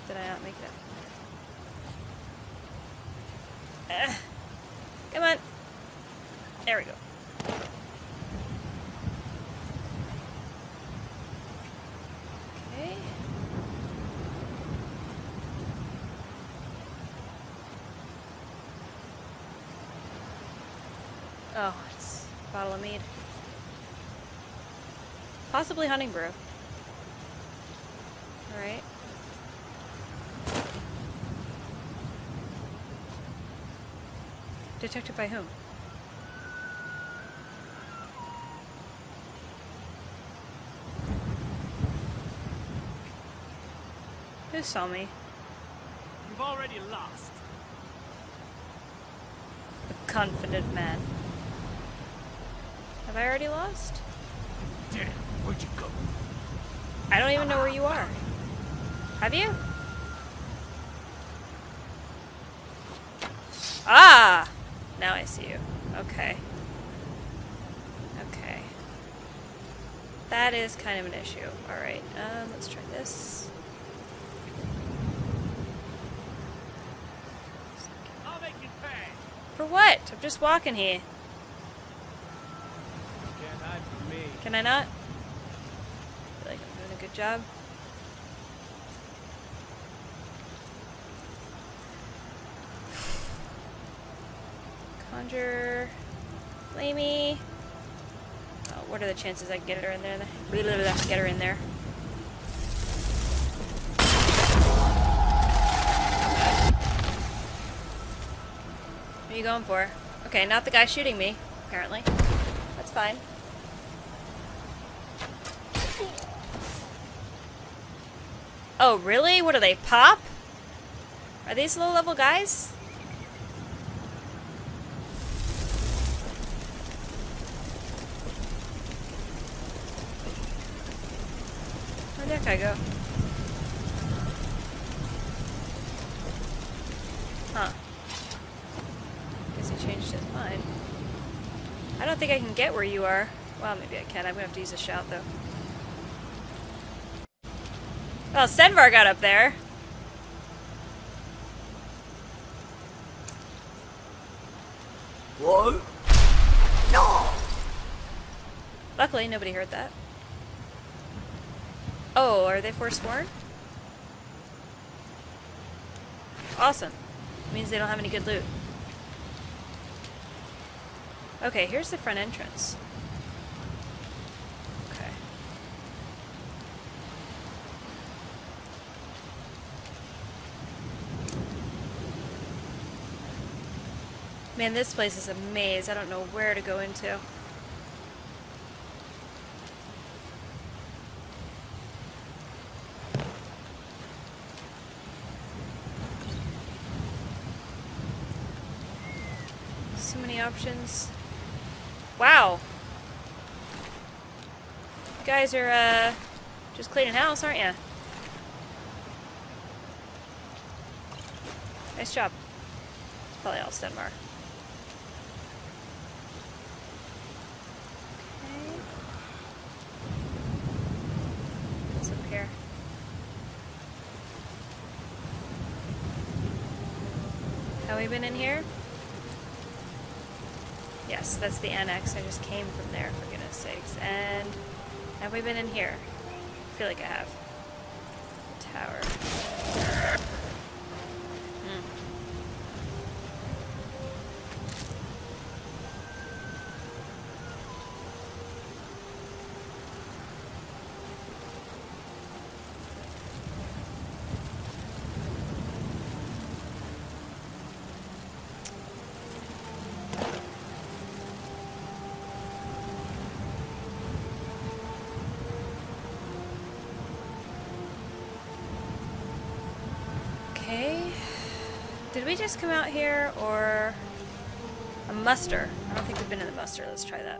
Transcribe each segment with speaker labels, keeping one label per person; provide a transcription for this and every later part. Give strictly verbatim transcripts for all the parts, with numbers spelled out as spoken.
Speaker 1: Did I not make it? Uh, come on. There we go. Okay. Oh, it's a bottle of mead. Possibly hunting brew. Alright. Detected by whom? Who saw me?
Speaker 2: You've already lost.
Speaker 1: A confident man. Have I already lost?
Speaker 2: Damn, where'd you go?
Speaker 1: I don't even know where you are. Have you? Ah! Now I see you. Okay. Okay. That is kind of an issue. Alright, um, let's try this.
Speaker 2: I'll make you pay.
Speaker 1: For what? I'm just walking here.
Speaker 2: You can't hide from me.
Speaker 1: Can I not? I feel like I'm doing a good job. Conjure. Flamey. Oh, what are the chances I can get her in there? Get her in there. What are you going for? Okay, not the guy shooting me, apparently. That's fine. Oh, really? What do they pop? Are these low-level guys? Where'd that guy go? Huh. Guess he changed his mind. I don't think I can get where you are. Well, maybe I can. I'm gonna have to use a shout, though. Well, Senvar got up there.
Speaker 3: What? No!
Speaker 1: Luckily, nobody heard that. Oh, are they forsworn? Awesome. Means they don't have any good loot. Okay, here's the front entrance. Okay. Man, this place is a maze. I don't know where to go into. So many options. Wow. You guys are, uh, just cleaning house, aren't you? Nice job. Probably all Stenmar. Okay. What's up here? Have we been in here? Yes, that's the annex. I just came from there, for goodness sakes. And have we been in here? I feel like I have. Tower. Hmm. Okay. Did we just come out here, or a muster? I don't think we've been in the muster. Let's try that.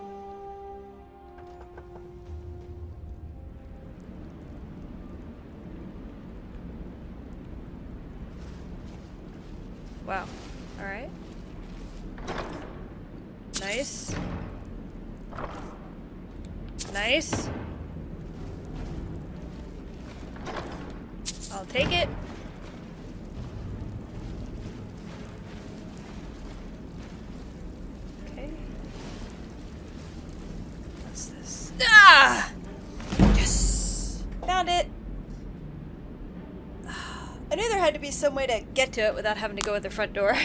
Speaker 1: Wow. Alright. Nice. Nice. I'll take it. I knew there had to be some way to get to it without having to go at the front door.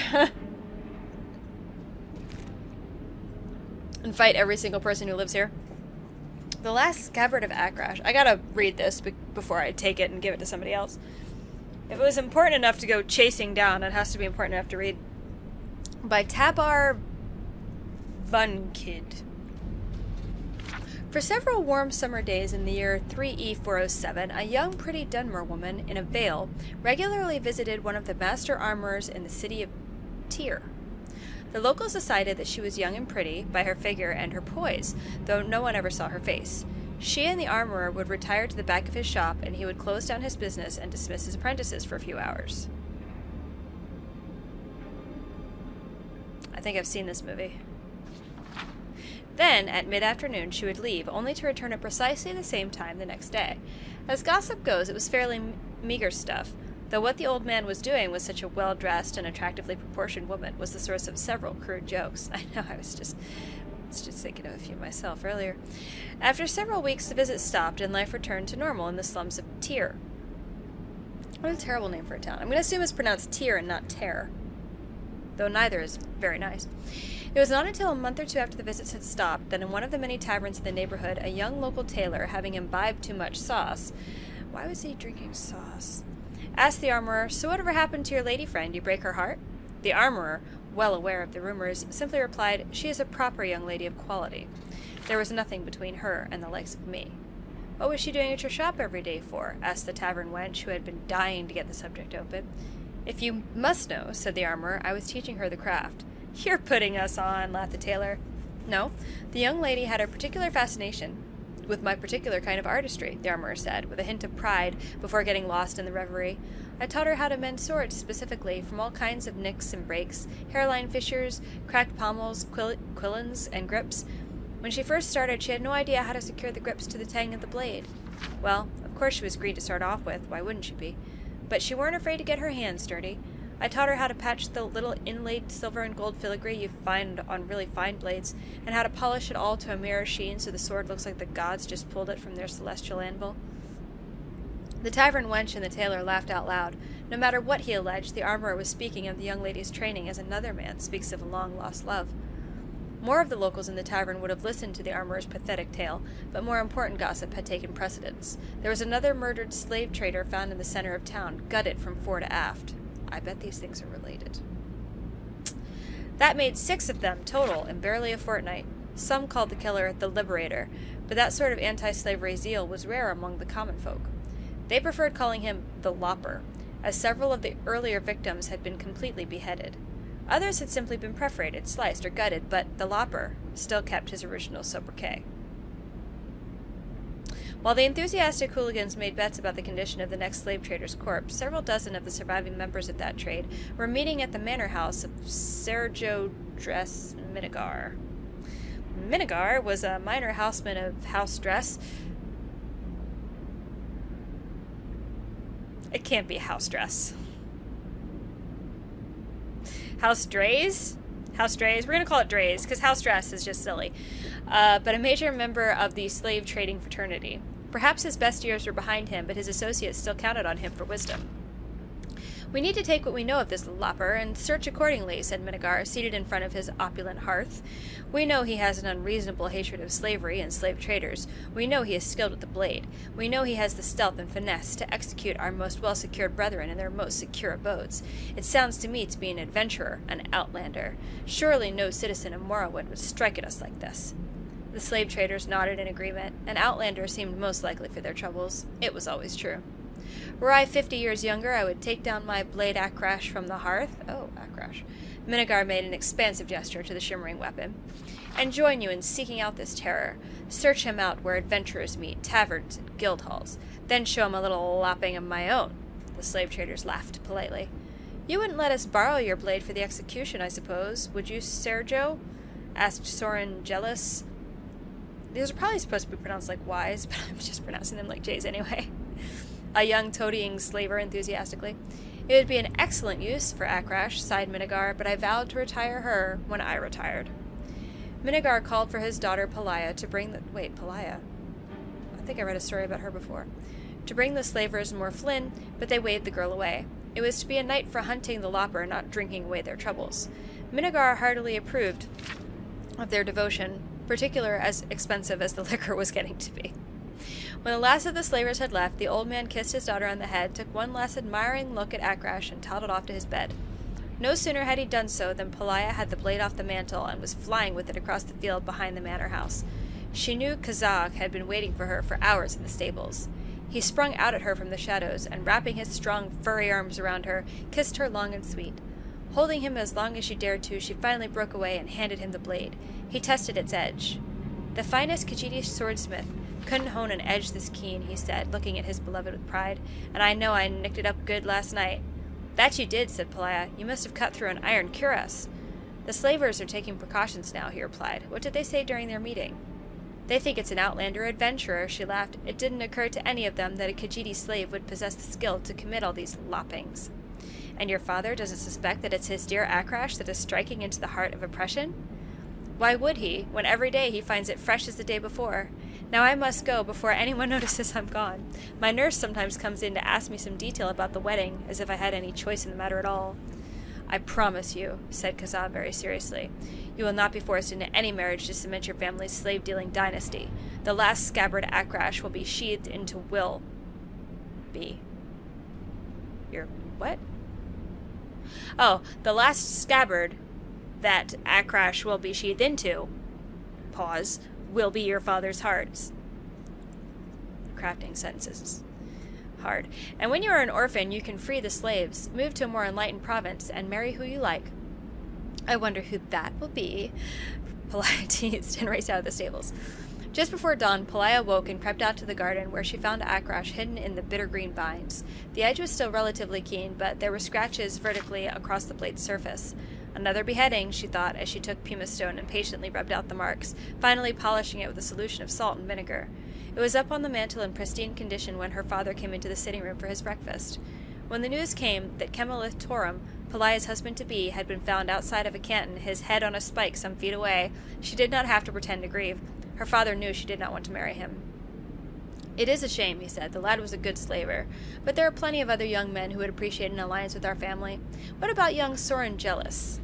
Speaker 1: And fight every single person who lives here. The Last Scabbard of Akrash. I gotta read this be before I take it and give it to somebody else. If it was important enough to go chasing down, it has to be important enough to read. By Tabar Vunkid. For several warm summer days in the year three E four oh seven, a young, pretty Dunmer woman in a veil regularly visited one of the master armorers in the city of Tyr. The locals decided that she was young and pretty by her figure and her poise, though no one ever saw her face. She and the armorer would retire to the back of his shop, and he would close down his business and dismiss his apprentices for a few hours. I think I've seen this movie. Then, at mid-afternoon, she would leave, only to return at precisely the same time the next day. As gossip goes, it was fairly meager stuff, though what the old man was doing with such a well-dressed and attractively proportioned woman was the source of several crude jokes. I know, I was just, I was just thinking of a few myself earlier. After several weeks, the visit stopped, and life returned to normal in the slums of Tyr. What a terrible name for a town. I'm going to assume it's pronounced Tyr and not Terror, though neither is very nice. It was not until a month or two after the visits had stopped that in one of the many taverns in the neighborhood, a young local tailor, having imbibed too much sauce— why was he drinking sauce? Asked the armorer, "So whatever happened to your lady friend? You break her heart?" The armorer, well aware of the rumors, simply replied, "She is a proper young lady of quality. There was nothing between her and the likes of me." "What was she doing at your shop every day for?" asked the tavern wench, who had been dying to get the subject open. "If you must know," said the armorer, "I was teaching her the craft." "You're putting us on," laughed the tailor. "No, the young lady had a particular fascination with my particular kind of artistry," the armorer said, with a hint of pride before getting lost in the reverie. "I taught her how to mend swords specifically, from all kinds of nicks and breaks, hairline fissures, cracked pommels, quill quillins, and grips. When she first started, she had no idea how to secure the grips to the tang of the blade. Well, of course she was green to start off with, why wouldn't she be? But she weren't afraid to get her hands dirty. I taught her how to patch the little inlaid silver and gold filigree you find on really fine blades, and how to polish it all to a mirror sheen so the sword looks like the gods just pulled it from their celestial anvil." The tavern wench and the tailor laughed out loud. No matter what he alleged, the armorer was speaking of the young lady's training as another man speaks of a long-lost love. More of the locals in the tavern would have listened to the armorer's pathetic tale, but more important gossip had taken precedence. There was another murdered slave trader found in the center of town, gutted from fore to aft. I bet these things are related. That made six of them total in barely a fortnight. Some called the killer the Liberator, but that sort of anti-slavery zeal was rare among the common folk. They preferred calling him the Lopper, as several of the earlier victims had been completely beheaded. Others had simply been perforated, sliced, or gutted, but the Lopper still kept his original sobriquet. While the enthusiastic hooligans made bets about the condition of the next slave trader's corpse, several dozen of the surviving members of that trade were meeting at the manor house of Sergio Dress Minigar. Minigar was a minor houseman of House Dress. It can't be House Dress. House Drays? House Drays? We're going to call it Drays, because House Dress is just silly. Uh, but a major member of the slave trading fraternity. Perhaps his best years were behind him, but his associates still counted on him for wisdom. "We need to take what we know of this Lopper and search accordingly," said Minigar, seated in front of his opulent hearth. "We know he has an unreasonable hatred of slavery and slave traders. We know he is skilled with the blade. We know he has the stealth and finesse to execute our most well-secured brethren in their most secure abodes. It sounds to me to be an adventurer, an outlander. Surely no citizen of Morrowind would strike at us like this." The slave traders nodded in agreement. An outlander seemed most likely for their troubles. It was always true. "Were I fifty years younger, I would take down my blade Akrash from the hearth." Oh, Akrash. Minigar made an expansive gesture to the shimmering weapon. "And join you in seeking out this terror. Search him out where adventurers meet, taverns and guild halls. Then show him a little lopping of my own." The slave traders laughed politely. "You wouldn't let us borrow your blade for the execution, I suppose, would you, Sergio?" asked Soren Jealous. These are probably supposed to be pronounced like Y's, but I'm just pronouncing them like J's anyway. A young toadying slaver enthusiastically. "It would be an excellent use for Akrash," sighed Minigar, "but I vowed to retire her when I retired." Minigar called for his daughter Pelaya to bring the— wait, Pelaya? I think I read a story about her before. to bring the slavers more Flynn, but they waved the girl away. It was to be a night for hunting the lopper, not drinking away their troubles. Minigar heartily approved of their devotion, particular as expensive as the liquor was getting to be. When the last of the slavers had left, the old man kissed his daughter on the head, took one last admiring look at Akrash, and toddled off to his bed. No sooner had he done so than Pelaya had the blade off the mantle and was flying with it across the field behind the manor house. She knew Kazakh had been waiting for her for hours in the stables. He sprung out at her from the shadows, and wrapping his strong, furry arms around her, kissed her long and sweet. Holding him as long as she dared to, she finally broke away and handed him the blade. He tested its edge. The finest Khajiit swordsmith couldn't hone an edge this keen, he said, looking at his beloved with pride, and I know I nicked it up good last night. That you did, said Pelaya. You must have cut through an iron cuirass. The slavers are taking precautions now, he replied. What did they say during their meeting? They think it's an outlander adventurer, she laughed. It didn't occur to any of them that a Khajiit slave would possess the skill to commit all these loppings. And your father doesn't suspect that it's his dear Akrash that is striking into the heart of oppression? Why would he, when every day he finds it fresh as the day before? Now I must go before anyone notices I'm gone. My nurse sometimes comes in to ask me some detail about the wedding, as if I had any choice in the matter at all. I promise you, said Kazakh very seriously, you will not be forced into any marriage to cement your family's slave-dealing dynasty. The last scabbard Akrash will be sheathed into will be. Your what? Oh, the last scabbard that Akrash will be sheathed into, pause, will be your father's hearts. Crafting sentences is hard. And when you are an orphan, you can free the slaves, move to a more enlightened province, and marry who you like. I wonder who that will be, Pelaya teased and raced out of the stables. Just before dawn, Pelaya woke and crept out to the garden, where she found Akrash hidden in the bitter green vines. The edge was still relatively keen, but there were scratches vertically across the blade's surface. Another beheading, she thought, as she took pumice stone and patiently rubbed out the marks, finally polishing it with a solution of salt and vinegar. It was up on the mantel in pristine condition when her father came into the sitting room for his breakfast. When the news came that Kemalith Torum, Pelaya's husband-to-be, had been found outside of a canton, his head on a spike some feet away, she did not have to pretend to grieve. Her father knew she did not want to marry him. It is a shame, he said. The lad was a good slaver. But there are plenty of other young men who would appreciate an alliance with our family. What about young Soren Jealous?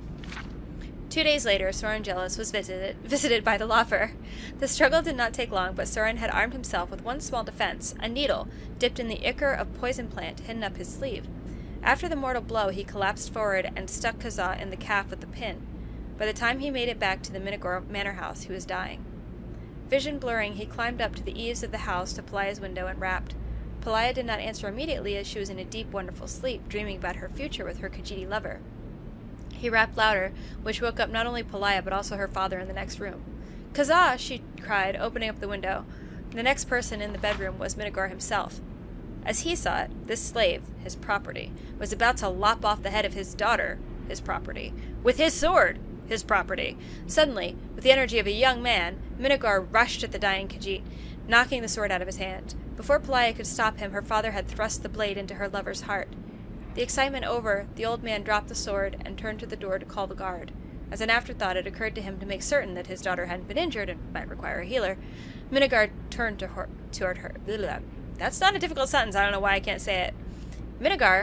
Speaker 1: Two days later, Soren Jealous was visited, visited by the lopper. The struggle did not take long, but Soren had armed himself with one small defense, a needle, dipped in the ichor of poison plant hidden up his sleeve. After the mortal blow, he collapsed forward and stuck Kazakh in the calf with the pin. By the time he made it back to the Minagor manor house, he was dying. Vision blurring, he climbed up to the eaves of the house to Pelaya's window and rapped. Pelaya did not answer immediately, as she was in a deep, wonderful sleep, dreaming about her future with her Khajiit lover. He rapped louder, which woke up not only Pelaya but also her father in the next room. Kazakh! She cried, opening up the window. The next person in the bedroom was Minigar himself. As he saw it, this slave, his property, was about to lop off the head of his daughter, his property, with his sword, his property. Suddenly, with the energy of a young man, Minigar rushed at the dying Khajiit, knocking the sword out of his hand. Before Pelaya could stop him, her father had thrust the blade into her lover's heart. The excitement over, the old man dropped the sword and turned to the door to call the guard. As an afterthought, it occurred to him to make certain that his daughter hadn't been injured and might require a healer. Minigar turned to her, toward her. Blah, that's not a difficult sentence. I don't know why I can't say it. Minigar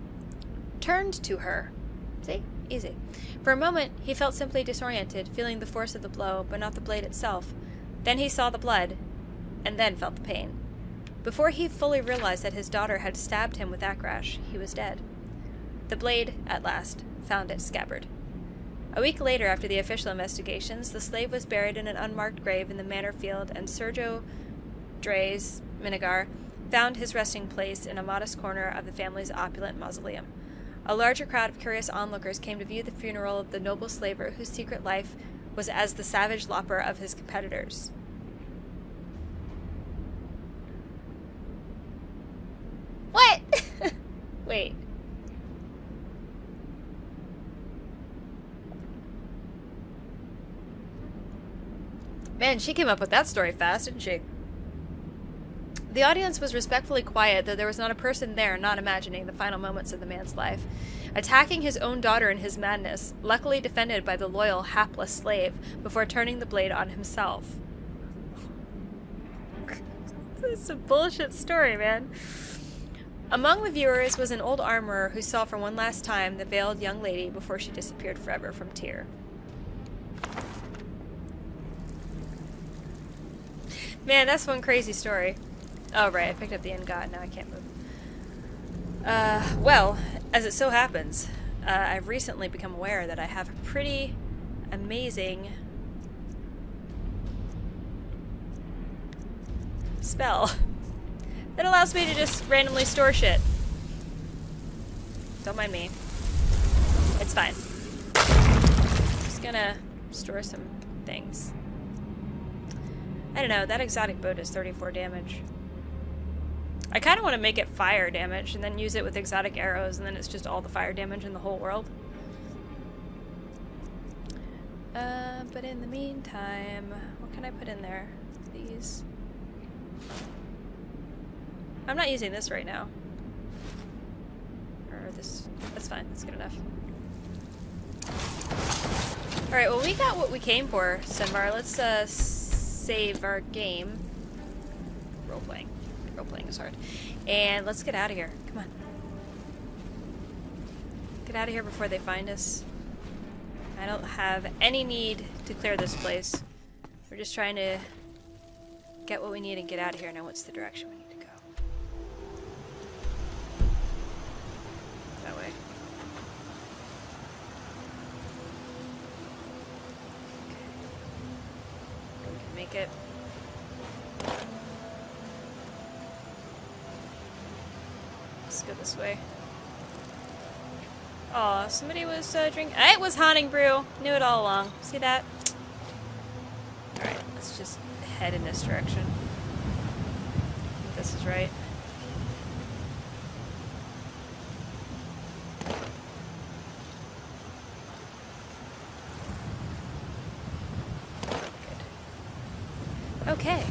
Speaker 1: turned to her. See? Easy. For a moment, he felt simply disoriented, feeling the force of the blow, but not the blade itself. Then he saw the blood, and then felt the pain. Before he fully realized that his daughter had stabbed him with Akrash, he was dead. The blade, at last, found its scabbard. A week later, after the official investigations, the slave was buried in an unmarked grave in the manor field, and Sergio Drays, Minigar, found his resting place in a modest corner of the family's opulent mausoleum. A larger crowd of curious onlookers came to view the funeral of the noble slaver whose secret life was as the savage lopper of his competitors. What? Wait. Man, she came up with that story fast, didn't she? The audience was respectfully quiet, though there was not a person there not imagining the final moments of the man's life. Attacking his own daughter in his madness, luckily defended by the loyal, hapless slave, before turning the blade on himself. This is a bullshit story, man. Among the viewers was an old armorer who saw for one last time the veiled young lady before she disappeared forever from Tyr. Man, that's one crazy story. Oh, right, I picked up the end god, now I can't move. Uh, well, as it so happens, uh, I've recently become aware that I have a pretty amazing spell that allows me to just randomly store shit. Don't mind me. It's fine. Just gonna store some things. I don't know, that exotic bow does thirty-four damage. I kind of want to make it fire damage and then use it with exotic arrows, and then it's just all the fire damage in the whole world. Uh, but in the meantime, what can I put in there? These. I'm not using this right now. Or this. That's fine. That's good enough. Alright, well, we got what we came for, Stenvar. Let's uh, save our game. Role-playing. Role-playing is hard. And let's get out of here. Come on. Get out of here before they find us. I don't have any need to clear this place. We're just trying to get what we need and get out of here. Now what's the direction we need to go? That way. Okay. We can make it. Let's go this way. Oh, somebody was uh, drinking. It was Haunting Brew. Knew it all along. See that? Alright, let's just head in this direction. I think this is right. Good. Okay.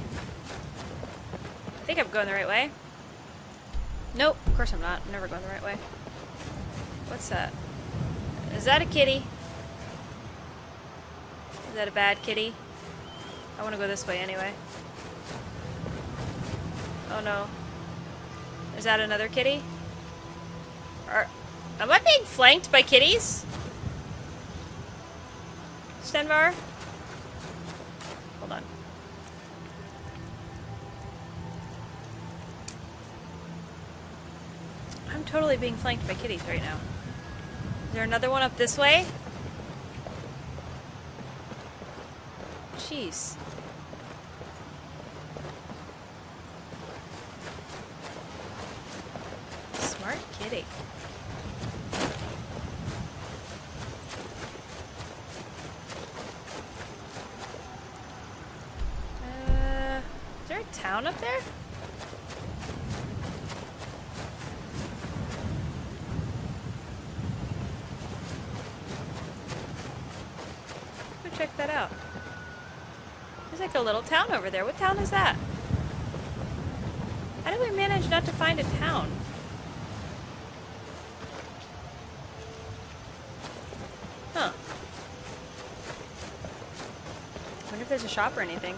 Speaker 1: I think I'm going the right way. Nope, of course I'm not. I'm never going the right way. What's that? Is that a kitty? Is that a bad kitty? I want to go this way anyway. Oh no. Is that another kitty? Or, am I being flanked by kitties? Stenvar? Hold on. I'm totally being flanked by kitties right now. Is there another one up this way? Jeez. Smart kitty. Uh, is there a town up there? Check that out. There's like a little town over there. What town is that? How did we manage not to find a town? Huh. I wonder if there's a shop or anything.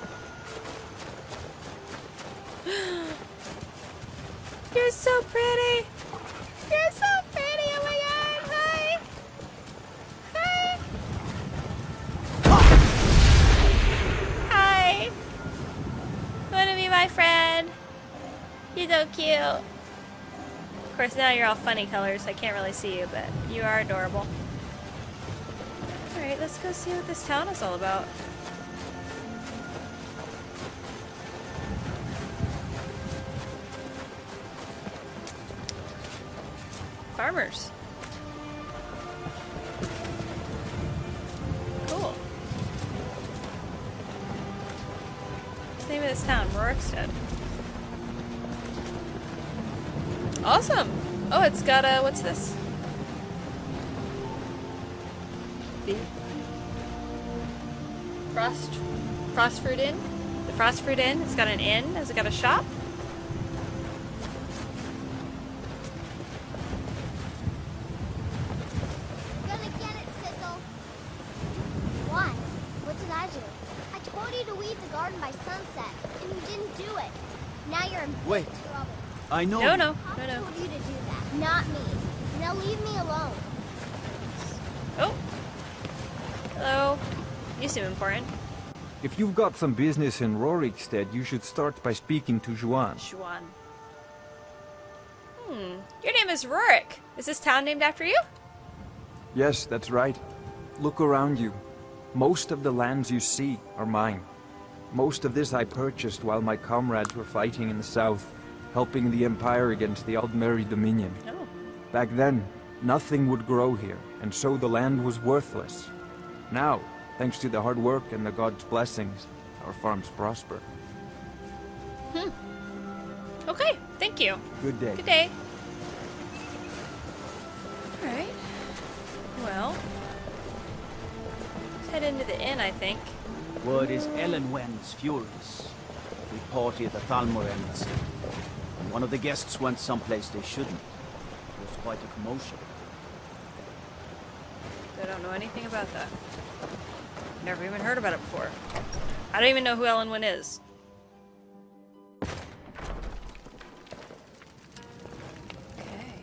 Speaker 1: You're so pretty! You're so pretty! Oh my god! Hi! Hi! Hi! Wanna be my friend? You're so cute. Of course, now you're all funny colors. I can't really see you, but you are adorable. Alright, let's go see what this town is all about. Farmers. Cool. What's the name of this town? Rorikstead. Awesome! Oh, it's got a, what's this? The Frost, Frostfruit Inn? The Frostfruit Inn. It's got an inn. Has it got a shop?
Speaker 4: Gonna get it, Sissel. Why? What did I do? I told you to weed the garden by sunset, and you didn't do it. Now you're in
Speaker 3: Wait.
Speaker 4: big trouble.
Speaker 3: I know.
Speaker 1: No, no,
Speaker 4: I
Speaker 1: no, no.
Speaker 4: told you to do that, not me. Now leave me alone.
Speaker 1: Oh. Hello. You seem important.
Speaker 5: If you've got some business in Rorikstead, you should start by speaking to Juan.
Speaker 1: Juan. Hmm. Your name is Rorik. Is this town named after you?
Speaker 5: Yes, that's right. Look around you. Most of the lands you see are mine. Most of this I purchased while my comrades were fighting in the south, helping the Empire against the Aldmeri Dominion.
Speaker 1: Oh.
Speaker 5: Back then, nothing would grow here, and so the land was worthless. Now, thanks to the hard work and the god's blessings, our farms prosper.
Speaker 1: Hmm. Okay, thank you.
Speaker 5: Good day.
Speaker 1: Good day. Alright. Well. Let's head into the inn, I think.
Speaker 3: Word is Elenwen's furious. We party at the Thalmor Embassy. And one of the guests went someplace they shouldn't. There was quite a commotion.
Speaker 1: I don't know anything about that. Never even heard about it before. I don't even know who Ellen Wynn is. Okay.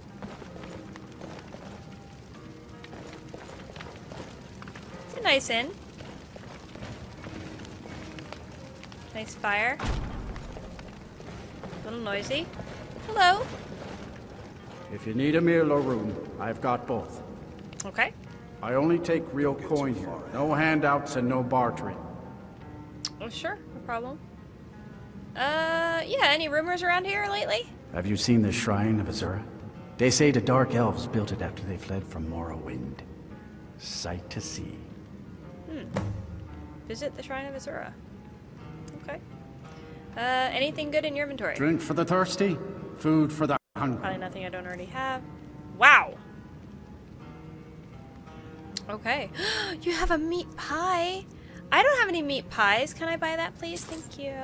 Speaker 1: It's a nice inn. Nice fire. A little noisy. Hello.
Speaker 6: If you need a meal or room, I've got both.
Speaker 1: Okay.
Speaker 6: I only take real coin here. No handouts and no bartering.
Speaker 1: Oh, sure. No problem. Uh, yeah, any rumors around here lately?
Speaker 6: Have you seen the Shrine of Azura? They say the Dark Elves built it after they fled from Morrowind. Sight to see.
Speaker 1: Hmm. Visit the Shrine of Azura. Okay. Uh, anything good in your inventory?
Speaker 6: Drink for the thirsty, food for the hungry.
Speaker 1: Probably nothing I don't already have. Wow! Okay. You have a meat pie? I don't have any meat pies. Can I buy that, please? Thank you.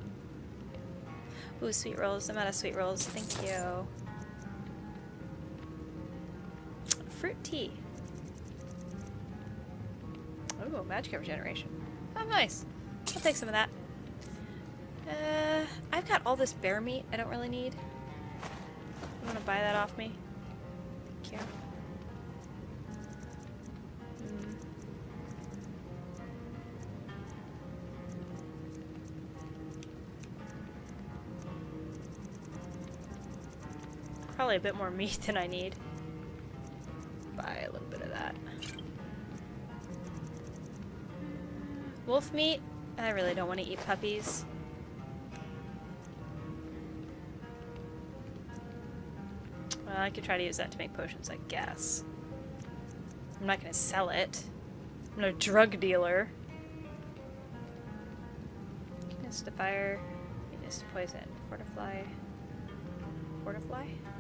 Speaker 1: Ooh, sweet rolls. I'm out of sweet rolls. Thank you. Fruit tea. Oh, magic regeneration. Oh, nice. I'll take some of that. Uh, I've got all this bear meat I don't really need. You want to buy that off me? Thank you. Mm. Probably a bit more meat than I need. Buy a little bit of that. Wolf meat? I really don't want to eat puppies. Well, I could try to use that to make potions, I guess. I'm not going to sell it. I'm not a drug dealer. Weakness to fire. Weakness to poison. Fortify. Fortify?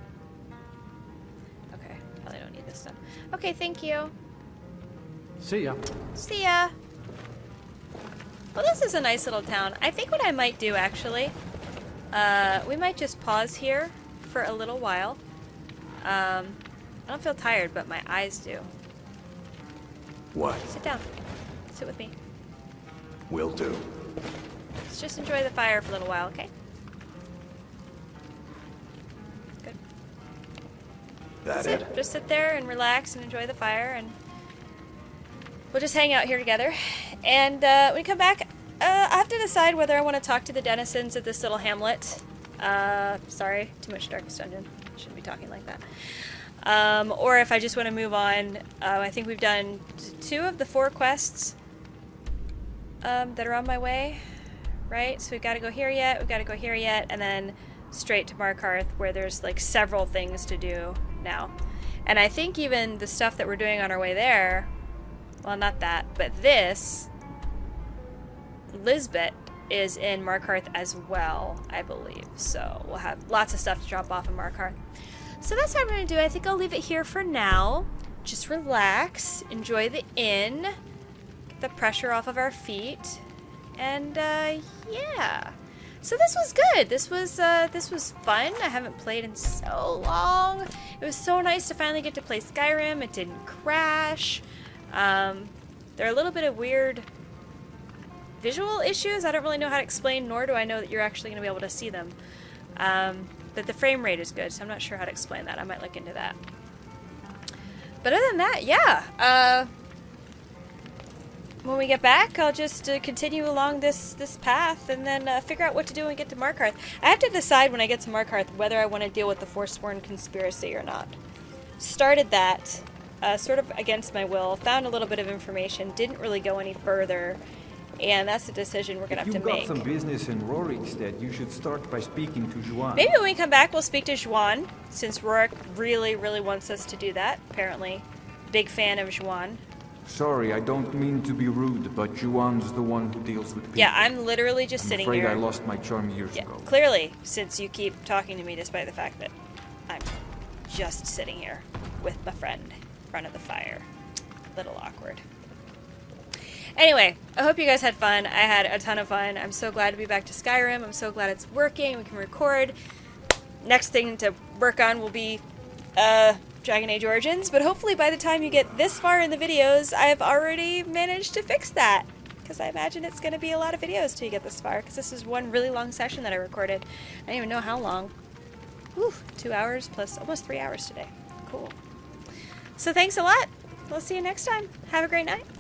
Speaker 1: Okay, probably don't need this stuff. Okay, thank you.
Speaker 6: See ya.
Speaker 1: See ya! Well, this is a nice little town. I think what I might do, actually, uh, we might just pause here for a little while. Um, I don't feel tired, but my eyes do.
Speaker 7: What?
Speaker 1: Sit down. Sit with me.
Speaker 7: Will do.
Speaker 1: Let's just enjoy the fire for a little while, okay? Good.
Speaker 7: That
Speaker 1: Sit.
Speaker 7: it?
Speaker 1: Just sit there and relax and enjoy the fire, and we'll just hang out here together. And uh, when we come back, uh, I have to decide whether I want to talk to the denizens of this little hamlet. Uh, sorry, too much Darkest Dungeon. Shouldn't be talking like that. Um, or if I just want to move on. Uh, I think we've done two of the four quests um, that are on my way, right? So we've got to go here yet, we've got to go here yet, and then straight to Markarth, where there's like several things to do now. And I think even the stuff that we're doing on our way there, well, not that, but this, Lisbeth, is in Markarth as well, I believe. So we'll have lots of stuff to drop off in Markarth. So that's what I'm going to do. I think I'll leave it here for now. Just relax, enjoy the inn, get the pressure off of our feet, and uh, yeah. So this was good. This was uh, this was fun. I haven't played in so long. It was so nice to finally get to play Skyrim. It didn't crash. Um, there are a little bit of weird visual issues. I don't really know how to explain, nor do I know that you're actually going to be able to see them. Um, but the frame rate is good, so I'm not sure how to explain that. I might look into that. But other than that, yeah. Uh, when we get back, I'll just uh, continue along this this path and then uh, figure out what to do when we get to Markarth. I have to decide when I get to Markarth whether I want to deal with the Forsworn conspiracy or not. Started that, uh, sort of against my will, found a little bit of information, didn't really go any further, and that's a decision we're going to have to make.
Speaker 5: If you've got some business in Rorikstead, you should start by speaking to Juan.
Speaker 1: Maybe when we come back we'll speak to Juan, since Rorik really, really wants us to do that, apparently. Big fan of Juan.
Speaker 5: Sorry, I don't mean to be rude, but Juan's the one who deals with people.
Speaker 1: Yeah, I'm literally just
Speaker 5: I'm
Speaker 1: sitting
Speaker 5: afraid
Speaker 1: here.
Speaker 5: I lost my charm years
Speaker 1: Yeah,
Speaker 5: ago.
Speaker 1: clearly, since you keep talking to me despite the fact that I'm just sitting here with my friend in front of the fire. Little awkward. Anyway, I hope you guys had fun. I had a ton of fun. I'm so glad to be back to Skyrim. I'm so glad it's working. We can record. Next thing to work on will be uh, Dragon Age Origins, but hopefully by the time you get this far in the videos, I've already managed to fix that. Because I imagine it's going to be a lot of videos till you get this far, because this is one really long session that I recorded. I don't even know how long. Whew, two hours plus almost three hours today. Cool. So thanks a lot. We'll see you next time. Have a great night.